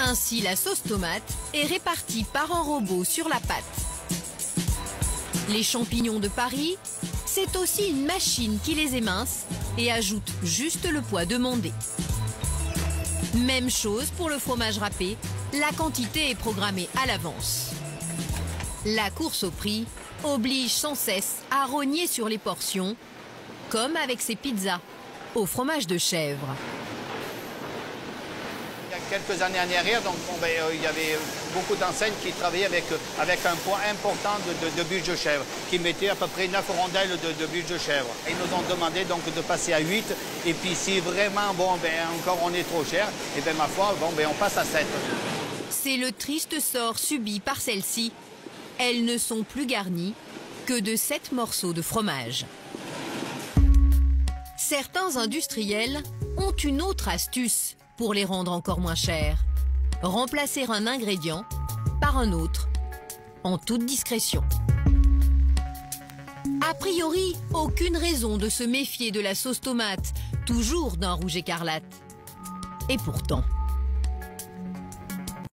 Ainsi, la sauce tomate est répartie par un robot sur la pâte. Les champignons de Paris, c'est aussi une machine qui les émince et ajoute juste le poids demandé. Même chose pour le fromage râpé, la quantité est programmée à l'avance. La course au prix oblige sans cesse à rogner sur les portions, comme avec ces pizzas au fromage de chèvre. Il y a quelques années en arrière, il y avait beaucoup d'enseignes qui travaillaient avec un poids important de bûches de chèvre, qui mettaient à peu près 9 rondelles de bûches de chèvre. Ils nous ont demandé donc de passer à 8, et puis si vraiment, encore on est trop cher, et bien ma foi, on passe à 7. C'est le triste sort subi par celles-ci. Elles ne sont plus garnies que de 7 morceaux de fromage. Certains industriels ont une autre astuce pour les rendre encore moins chers. Remplacer un ingrédient par un autre, en toute discrétion. A priori, aucune raison de se méfier de la sauce tomate, toujours d'un rouge écarlate. Et pourtant...